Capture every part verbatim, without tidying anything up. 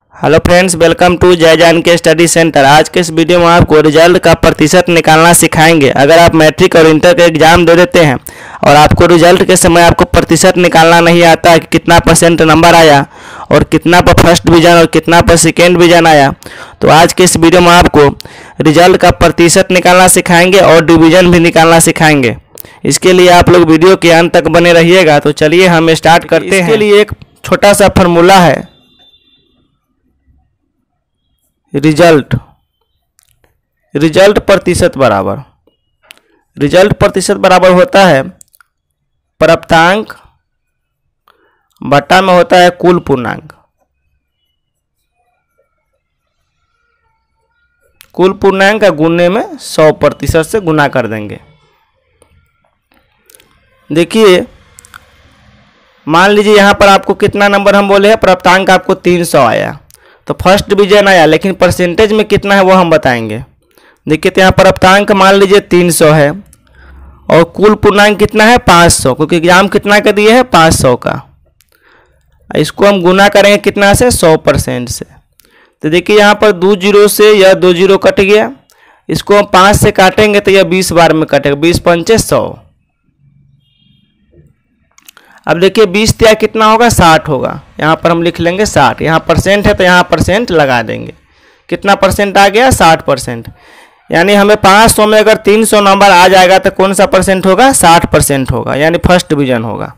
Hello friends, welcome to जय जान के स्टडी सेंटर। आज के इस वीडियो में आपको रिजल्ट का प्रतिशत निकालना सिखाएंगे। अगर आप मैट्रिक और इंटर का एग्जाम दे देते हैं और आपको रिजल्ट के समय आपको प्रतिशत निकालना नहीं आता है कि कितना परसेंट नंबर आया और कितना पर फर्स्ट डिवीजन और कितना पर सेकेंड डिवीजन आया, तो आज के इस वीडियो में आपको रिजल्ट का प्रतिशत निकालना सिखाएंगे और डिवीजन भी निकालना सिखाएंगे। इसके लिए आप लोग वीडियो के अंत तक बने रहिएगा। तो चलिए हम स्टार्ट करते हैं। इसके लिए एक छोटा सा फार्मूला है, रिजल्ट रिजल्ट प्रतिशत बराबर रिजल्ट प्रतिशत बराबर होता है प्राप्तांक बटा में होता है कुल पूर्णांक। कुल पूर्णांक का गुणने में सौ प्रतिशत से गुना कर देंगे। देखिए, मान लीजिए यहाँ पर आपको कितना नंबर हम बोले हैं, प्राप्तांक आपको तीन सौ आया, तो फर्स्ट डिवीजन आया, लेकिन परसेंटेज में कितना है वो हम बताएंगे। देखिए, तो यहाँ प्राप्तांक मान लीजिए तीन सौ है और कुल पूर्णांक कितना है पाँच सौ, क्योंकि एग्जाम कितना का दिए है पाँच सौ का। इसको हम गुना करेंगे कितना से, सौ परसेंट से। तो देखिए यहाँ पर दो जीरो से यह दो जीरो कट गया, इसको हम पाँच से काटेंगे तो यह बीस बार में कटेगा, बीस पंचे सौ। अब देखिए बीस तिया कितना होगा, साठ होगा। यहाँ पर हम लिख लेंगे साठ, यहाँ परसेंट है तो यहाँ परसेंट लगा देंगे। कितना परसेंट आ गया, साठ परसेंट। यानी हमें पाँच सौ में अगर तीन सौ नंबर आ जाएगा तो कौन सा परसेंट होगा, साठ परसेंट होगा, यानी फर्स्ट डिवीजन होगा।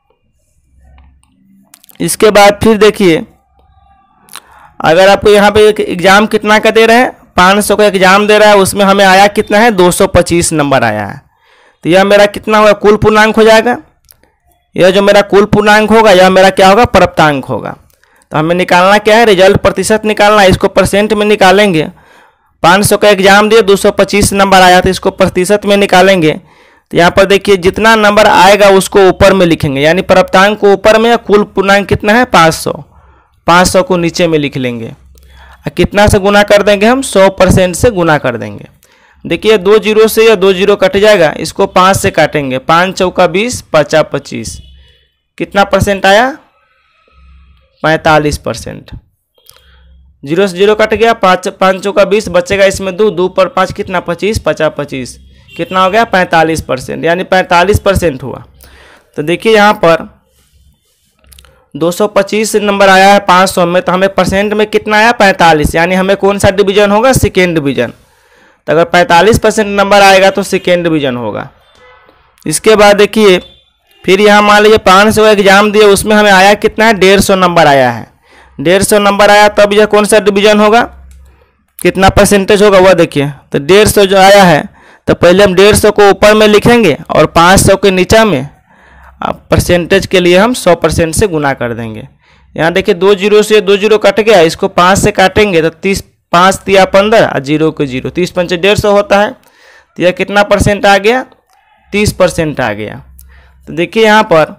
इसके बाद फिर देखिए, अगर आपको यहाँ पे एक एग्जाम कितना का दे रहे हैं, पाँच सौ का एग्जाम दे रहा है, उसमें हमें आया कितना है, दो सौ पच्चीस नंबर आया है। तो यह मेरा कितना होगा, कुल पूर्णांक हो जाएगा। यह जो मेरा कुल पूर्णांक होगा यह मेरा क्या होगा, प्राप्तांक होगा। तो हमें निकालना क्या है, रिजल्ट प्रतिशत निकालना है। इसको परसेंट में निकालेंगे। पाँच सौ का एग्जाम दिए, दो सौ पच्चीस नंबर आया, तो इसको प्रतिशत में निकालेंगे। तो यहाँ पर देखिए जितना नंबर आएगा उसको ऊपर में लिखेंगे, यानी प्राप्तांक को ऊपर में, कुल पूर्णांक कितना है पाँच सौ, पाँच सौ को नीचे में लिख लेंगे। और कितना से गुना कर देंगे हम, सौ परसेंट से गुना कर देंगे। देखिए दो जीरो से या दो जीरो कट जाएगा, इसको पाँच से काटेंगे, पाँच चौका बीस, पचा पच्चीस, कितना परसेंट आया, पैंतालीस परसेंट। जीरो से जीरो कट गया, पाँच पाँच चौका बीस, बचेगा इसमें दो, दो पर पाँच कितना, पच्चीस, पचा पच्चीस, कितना हो गया, पैंतालीस परसेंट, यानी पैंतालीस परसेंट हुआ। तो देखिए यहाँ पर दो सौ पच्चीस नंबर आया है पाँच सौ में, तो हमें परसेंट में कितना आया, पैंतालीस, यानी हमें कौन सा डिवीजन होगा, सेकेंड डिवीजन। तो अगर पैंतालीस परसेंट नंबर आएगा तो सेकेंड डिवीजन होगा। इसके बाद देखिए फिर यहाँ मान लीजिए पाँच सौ एग्जाम दिए, उसमें हमें आया कितना है, डेढ़ सौ नंबर आया है। डेढ़ सौ नंबर आया तब यह कौन सा डिवीजन होगा, कितना परसेंटेज होगा वह देखिए। तो डेढ़ सौ जो आया है, तो पहले हम डेढ़ सौ को ऊपर में लिखेंगे और पाँच सौ के नीचे में अब परसेंटेज के लिए हम सौ परसेंट से गुना कर देंगे। यहाँ देखिए दो जीरो से दो जीरो कट गया, इसको पाँच से काटेंगे तो तीस, पाँच तिया पंद्रह और जीरो के जीरो, तीस पंचे डेढ़ सौ होता है। तो यह कितना परसेंट आ गया, तीस परसेंट आ गया। तो देखिए यहाँ पर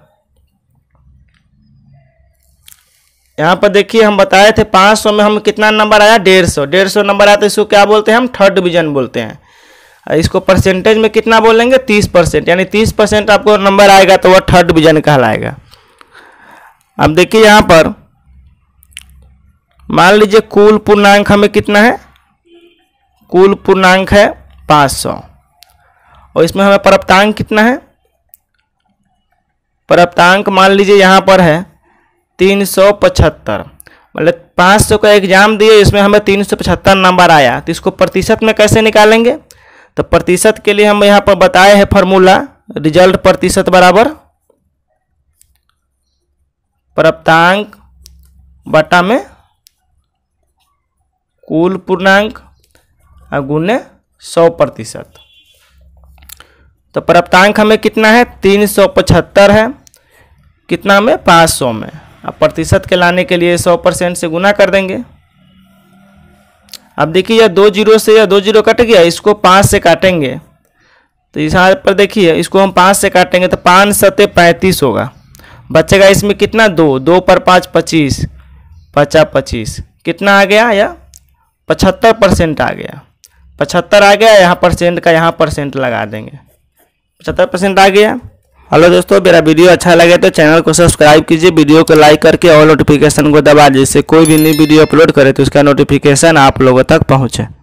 यहाँ पर देखिए हम बताए थे पाँच सौ में हम कितना नंबर आया, डेढ़ सौ डेढ़ सौ नंबर आया, तो इसको क्या बोलते हैं हम, थर्ड डिवीजन बोलते हैं। और इसको परसेंटेज में कितना बोलेंगे, तीस परसेंट, यानी तीस परसेंट आपको नंबर आएगा तो वह थर्ड डिवीजन कहलाएगा। अब देखिए यहाँ पर मान लीजिए कुल पूर्णांक हमें कितना है, कुल पूर्णांक है पाँच सौ और इसमें हमें प्राप्तांक कितना है, प्राप्तांक मान लीजिए यहाँ पर है तीन सौ पचहत्तर। मतलब पाँच सौ का एग्जाम दिए, इसमें हमें तीन सौ पचहत्तर नंबर आया, तो इसको प्रतिशत में कैसे निकालेंगे। तो प्रतिशत के लिए हम यहाँ पर बताए हैं फार्मूला, रिजल्ट प्रतिशत बराबर प्राप्तांक बटा में कुल पूर्णांक गुणे सौ प्रतिशत। तो प्राप्तांक हमें कितना है, तीन सौ पचहत्तर है, कितना में, पाँच सौ में। अब प्रतिशत के लाने के लिए सौ परसेंट से गुना कर देंगे। अब देखिए यह दो जीरो से या दो जीरो कट गया, इसको पाँच से काटेंगे। तो इस हाथ पर देखिए इसको हम पाँच से काटेंगे तो पाँच सत्ते पैंतीस होगा, बचेगा इसमें कितना, दो, दो पर पाँच पच्चीस, पचा पच्चीस, कितना आ गया, या पचहत्तर परसेंट आ गया। पचहत्तर आ गया, यहाँ परसेंट का यहाँ परसेंट लगा देंगे, पचहत्तर परसेंट आ गया। हेलो दोस्तों, मेरा वीडियो अच्छा लगे तो चैनल को सब्सक्राइब कीजिए, वीडियो को लाइक करके और नोटिफिकेशन को दबा दीजिए, जिससे कोई भी नई वीडियो अपलोड करे तो उसका नोटिफिकेशन आप लोगों तक पहुँचे।